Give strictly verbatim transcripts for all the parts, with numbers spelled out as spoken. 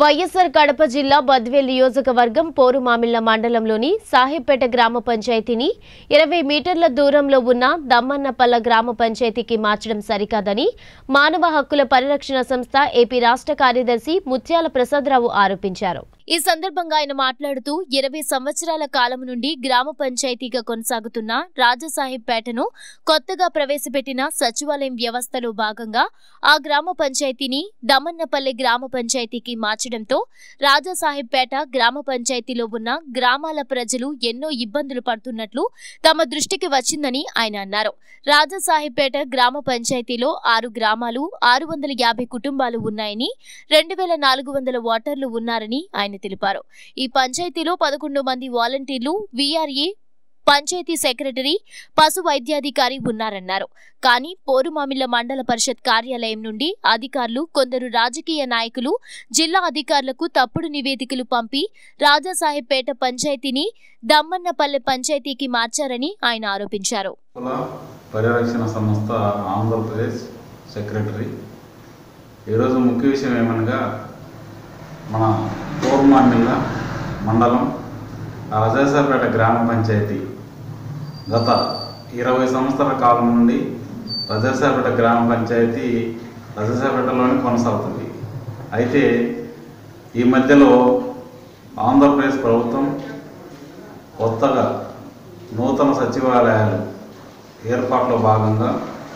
వైఎస్ఆర్ కడప జిల్లా బద్వేల్ నియోజకవర్గం పోరుమామిళ్ల మండలంలోని సాహెబ్పేట గ్రామ పంచాయతీని ఇరవై మీటర్ల దూరంలో ఉన్న దమ్మన్నపల్ల గ్రామ పంచాయతీకి మార్చడం సరికాదని మానవ హక్కుల పరిరక్షణ సంస్థ ఏపీ రాష్ట్ర కార్యదర్శి ముత్యాల ప్రసాదరావు ఆరోపించారు. ఈ సందర్భంగా ఆయన మాట్లాడుతూ ఇరవై సంవత్సరాల కాలం నుండి గ్రామ పంచాయతీగా కొనసాగుతున్న రాజసాహెబ్పేటను కొత్తగా ప్రవేశపెట్టిన సచివాలయం వ్యవస్థలో భాగంగా ఆ గ్రామ పంచాయతీని దమ్మన్నపల్లె గ్రామ పంచాయతీకి మార్చడంతో రాజసాహెబ్పేట గ్రామ పంచాయతీలో ఉన్న గ్రామాల ప్రజలు ఎన్నో ఇబ్బందులు పడుతున్నట్లు తమ దృష్టికి వచ్చిందని ఆయన అన్నారు. రాజసాహెబ్పేట గ్రామ పంచాయతీలో ఆరు గ్రామాలు ఆరు వందల యాభై కుటుంబాలు ఉన్నాయని రెండు వేల నాలుగు వందల ఓటర్లు ఉన్నారని ఆయన తెలిపారు. ఈ పంచాయతీలో పదకొండు మంది వాలంటీర్లు, వీఆర్ఏ, పంచాయతీ సెక్రటరీ, పశు వైద్యాధికారి ఉన్నారన్నారు. కానీ పోరుమామిళ్ల మండల పరిషత్ కార్యాలయం నుండి అధికారులు, కొందరు రాజకీయ నాయకులు జిల్లా అధికారులకు తప్పుడు నివేదికలు పంపి రాజసాహెబ్పేట పంచాయతీని దమ్మన్నపల్లె పంచాయతీకి మార్చారని ఆయన ఆరోపించారు. పరిరక్షణ సంస్థ ఆంధ్రప్రదేశ్ సెక్రటరీ ఈరోజు ముఖ్య విషయం ఏమనగా మన పోరుమామిళ్ల మండలం రాజసాహెబ్పేట గ్రామ పంచాయతీ గత ఇరవై సంవత్సరాల కాలం నుండి రాజసాహెబ్పేట గ్రామ పంచాయతీ రాజసాహెబ్పేటలోనే కొనసాగుతుంది. అయితే ఈ మధ్యలో ఆంధ్రప్రదేశ్ ప్రభుత్వం కొత్తగా నూతన సచివాలయాలు ఏర్పాట్లో భాగంగా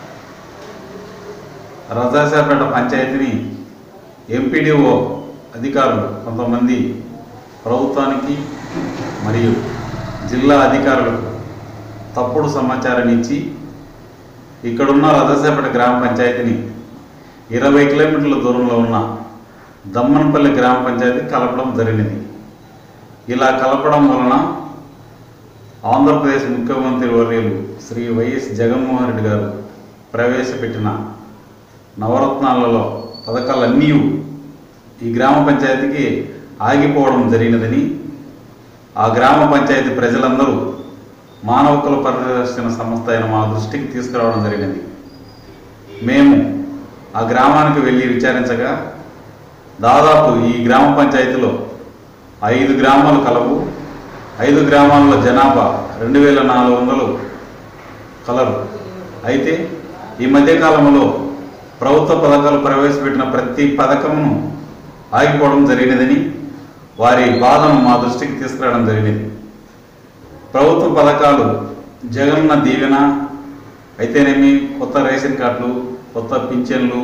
రాజసాహెబ్పేట పంచాయతీని ఎంపీడీఓ అధికారులు కొంతమంది ప్రభుత్వానికి మరియు జిల్లా అధికారులకు తప్పుడు సమాచారాన్ని ఇచ్చి ఇక్కడున్న రాజసాహెబ్పేట గ్రామ పంచాయతీని ఇరవై కిలోమీటర్ల దూరంలో ఉన్న దమ్మన్నపల్లి గ్రామ పంచాయతీ కలపడం జరిగింది. ఇలా కలపడం వలన ఆంధ్రప్రదేశ్ ముఖ్యమంత్రి వర్యులు శ్రీ వైఎస్ జగన్మోహన్ రెడ్డి గారు ప్రవేశపెట్టిన నవరత్నాలలో పథకాలన్నీ ఈ గ్రామ పంచాయతీకి ఆగిపోవడం జరిగినదని ఆ గ్రామ పంచాయతీ ప్రజలందరూ మానవ హక్కుల పరిరక్షణ సంస్థ అయిన మా దృష్టికి తీసుకురావడం జరిగింది. మేము ఆ గ్రామానికి వెళ్ళి విచారించగా దాదాపు ఈ గ్రామ పంచాయతీలో ఐదు గ్రామాలు కలవు. ఐదు గ్రామాల్లో జనాభా రెండు వేల నాలుగు వందలు కలరు. అయితే ఈ మధ్యకాలంలో ప్రభుత్వ పథకాలు ప్రవేశపెట్టిన ప్రతి పథకమును ఆగిపోవడం జరిగినదని వారి బాధను మా దృష్టికి తీసుకురావడం జరిగింది. ప్రభుత్వ పథకాలు జగనన్న దీవెన అయితేనేమి, కొత్త రేషన్ కార్డులు, కొత్త పింఛన్లు,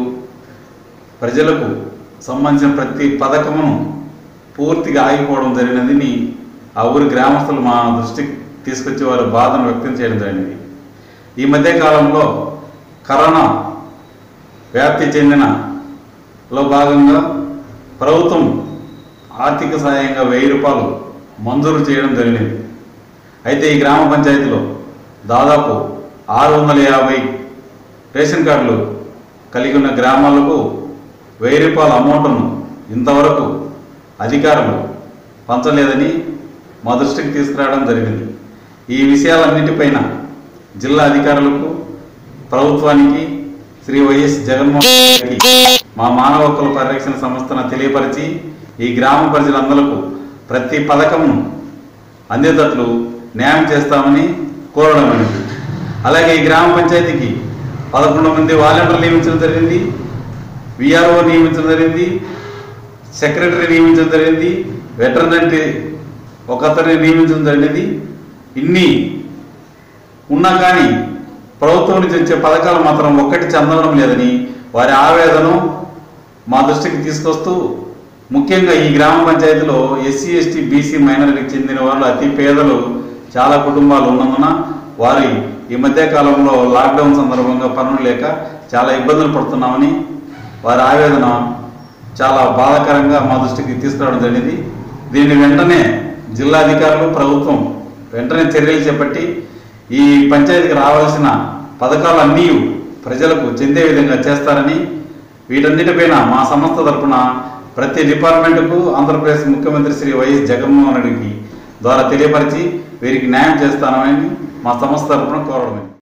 ప్రజలకు సంబంధించిన ప్రతి పథకమును పూర్తిగా ఆగిపోవడం జరిగినదని ఆ ఊరి గ్రామస్తులు మా దృష్టికి తీసుకొచ్చి వారి బాధను వ్యక్తం చేయడం జరిగింది. ఈ మధ్యకాలంలో కరోనా వ్యాప్తి చెందిన లో భాగంగా ప్రభుత్వం ఆర్థిక సహాయంగా వెయ్యి రూపాయలు మంజూరు చేయడం జరిగింది. అయితే ఈ గ్రామ పంచాయతీలో దాదాపు ఆరు వందల యాభై రేషన్ కార్డులు కలిగి ఉన్న గ్రామాలకు వెయ్యి రూపాయల అమౌంట్ను ఇంతవరకు అధికారులు పంచలేదని మా దృష్టికి తీసుకురావడం జరిగింది. ఈ విషయాలన్నిటిపైన జిల్లా అధికారులకు, ప్రభుత్వానికి, శ్రీ వైఎస్ జగన్మోహన్ రెడ్డికి మా మానవ హక్కుల పరిరక్షణ సంస్థను తెలియపరిచి ఈ గ్రామ ప్రజలందరకు ప్రతి పథకమును అందేటట్లు న్యాయం చేస్తామని కోరడం అనేది. అలాగే ఈ గ్రామ పంచాయతీకి పదకొండు మంది వాలంటీర్లు నియమించడం జరిగింది, విఆర్ఓ నియమించడం జరిగింది, సెక్రటరీ నియమించడం జరిగింది, వెటర్నరీ ఒకతరిని నియమించడం జరిగింది. ఇన్ని ఉన్నా కానీ ప్రభుత్వం నుంచి వచ్చే పథకాలు మాత్రం ఒక్కటి చెందడం లేదని వారి ఆవేదన మా దృష్టికి తీసుకొస్తూ, ముఖ్యంగా ఈ గ్రామ పంచాయతీలో ఎస్సీ ఎస్టీ బీసీ మైనారిటీకి చెందిన వాళ్ళు అతి పేదలు చాలా కుటుంబాలు ఉన్నందున వారి ఈ మధ్యకాలంలో లాక్డౌన్ సందర్భంగా పనులు లేక చాలా ఇబ్బందులు పడుతున్నామని వారి ఆవేదన చాలా బాధాకరంగా మా దృష్టికి తీసుకురావడం జరిగింది. దీన్ని వెంటనే జిల్లా అధికారులు, ప్రభుత్వం వెంటనే చర్యలు చేపట్టి ఈ పంచాయతీకి రావాల్సిన పథకాలు అన్నీ ప్రజలకు చెందే విధంగా చేస్తారని, వీటన్నిటిపైన మా సంస్థ తరఫున ప్రతి డిపార్ట్మెంటుకు ఆంధ్రప్రదేశ్ ముఖ్యమంత్రి శ్రీ వైఎస్ జగన్మోహన్ రెడ్డికి ద్వారా తెలియపరిచి వీరికి న్యాయం చేస్తానని మా సంస్థ తరఫున కోరడం.